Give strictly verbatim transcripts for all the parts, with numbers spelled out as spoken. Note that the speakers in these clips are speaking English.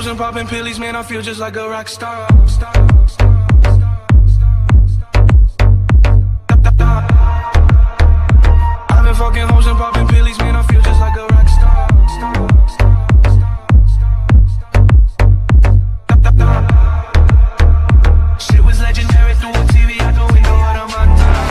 hoes and popping pillies, man, I feel just like a rock star. I've been fucking hoes and popping pillies, man, I feel just like a rock star. Shit was legendary through a T V, out the window out of my time.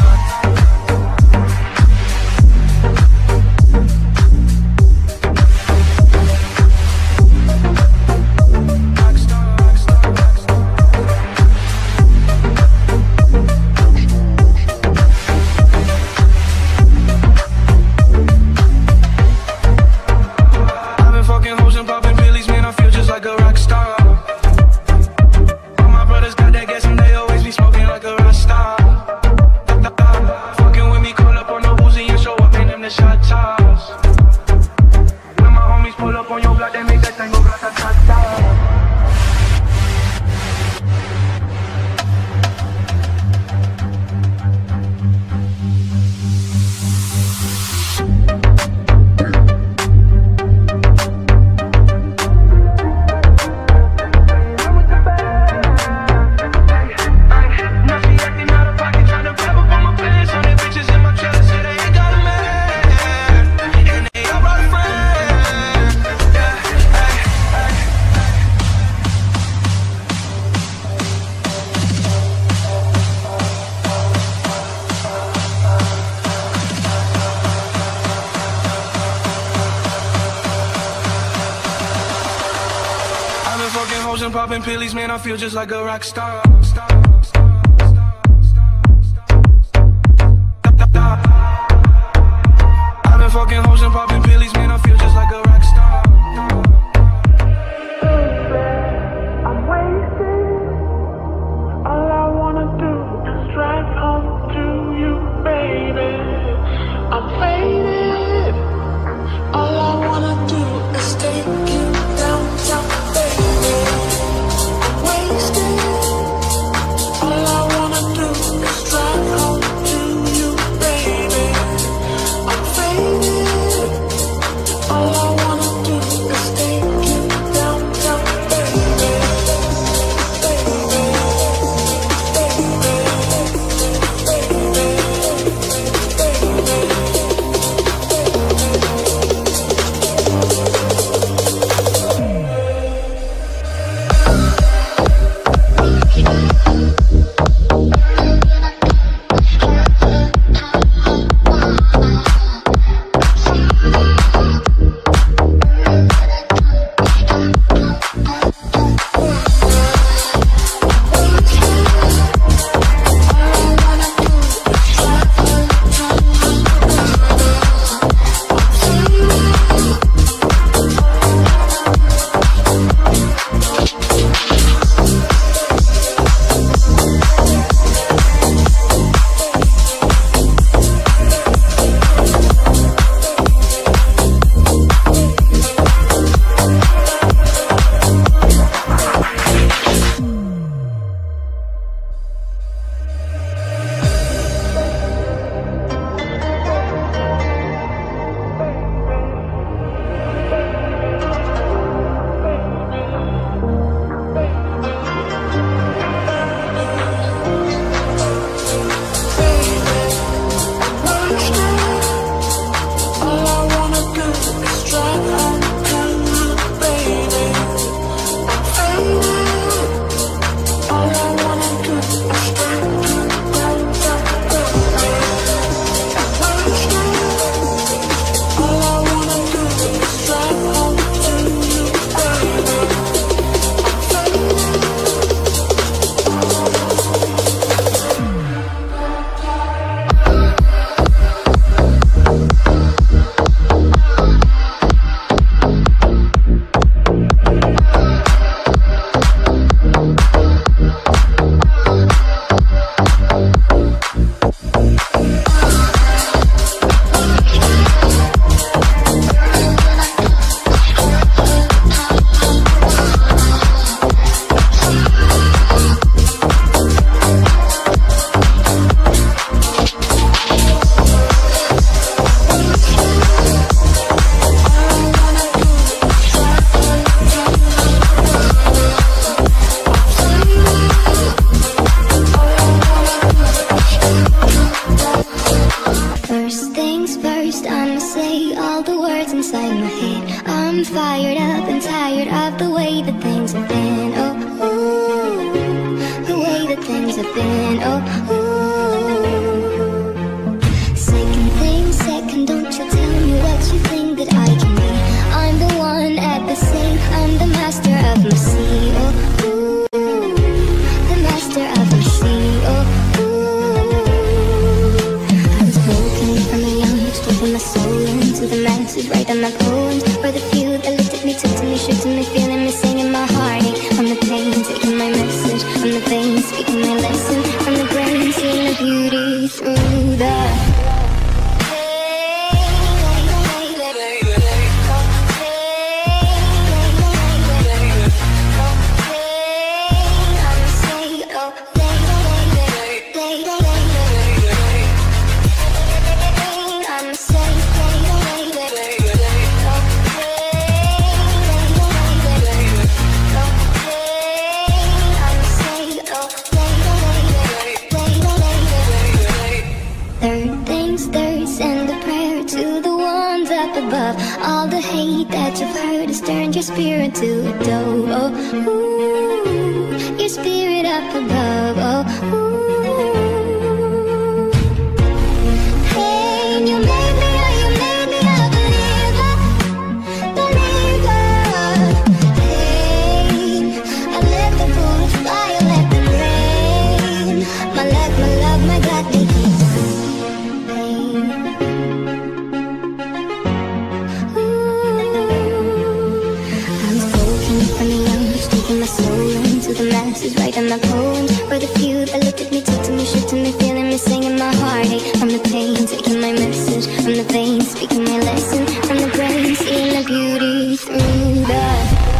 And popping pillies, man, I feel just like a rock star. I've been fucking hoes and popping pillies, man, I feel just like a rock star. I'm wasted. All I wanna do is drive home to you, baby. I'm faded. All I wanna do is take you downtown, baby. All I wanna do is drive home to you, baby. I'm faded. words inside my head. I'm fired up and tired of the way that things have been. Oh, ooh, the way that things have been. Oh, ooh. Second thing, second, don't you tell me what you think that I can be. I'm the one at the same, I'm the master of my sea. Oh, ooh, the master of my sea. Oh, my soul into the masses, write on my poems for the few that looked at me, took to me, shook to me, feeling me, singing my heartache. From the pain, taking my message, from the veins, speaking my lesson, from the brain, seeing the beauty through the all the hate that you've heard has turned your spirit to a dove. Oh, ooh, your spirit up above. Oh, ooh. Hey, you made me, oh, you made me a believer, believer. Hey, I let the bullets fly, I let them rain. My life, my love, my God, they keep the masses, writing my poems for the few that looked at me, took to me, shook to me, feeling me, singing my heartache. From the pain, taking my message, from the veins, speaking my lesson, from the brain, seeing the beauty through the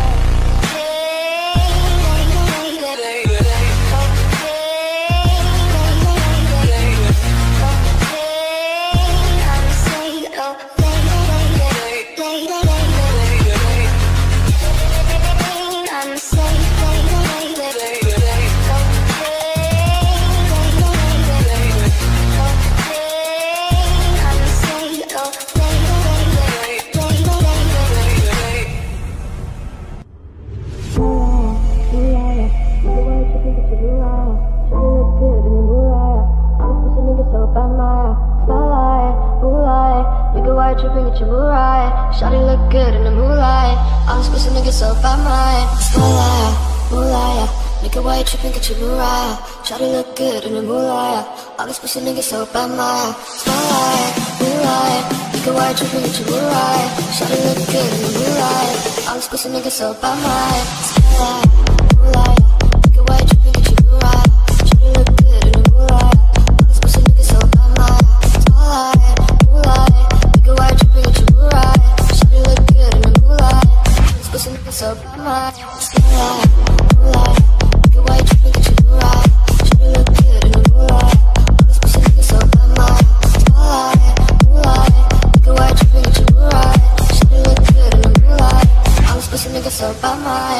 shawty look good in the moonlight. All these pussy niggas so by mine. Spotlight, moonlight. Nigga, why you tripping? Get your moonlight. Shawty look good in the moonlight. All these pussy niggas so by mine. Spotlight, moonlight. Nigga, why you tripping? Get your moonlight. Shawty look good in the moonlight. All these pussy niggas so by mine. Spotlight, moonlight. Nigga, why you tripping? Get your moonlight. Shawty look good in the moonlight. All these pussy niggas so by mine. Spotlight, moonlight. Nigga, why you tripping? Get your moonlight. Look good in the moonlight. This pussy nigga so by my spotlight, moonlight. Nigga, why you tripping? Get your moonlight. Shawty look good in the moonlight. This pussy nigga so by my spotlight, moonlight. Nigga, why you tripping? Get your moonlight. Shawty look good in the moonlight. All this pussy nigga so by my.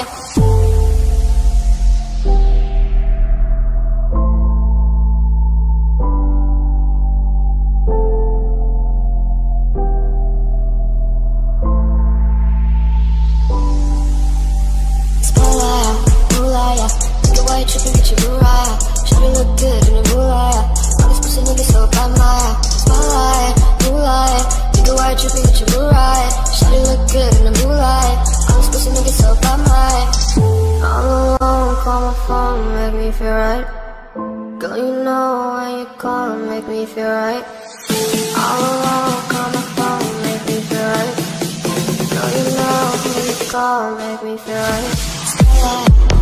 Girl, you know when you call and make me feel right. All alone, call my phone, make me feel right. Girl, you know when you call and make me feel right.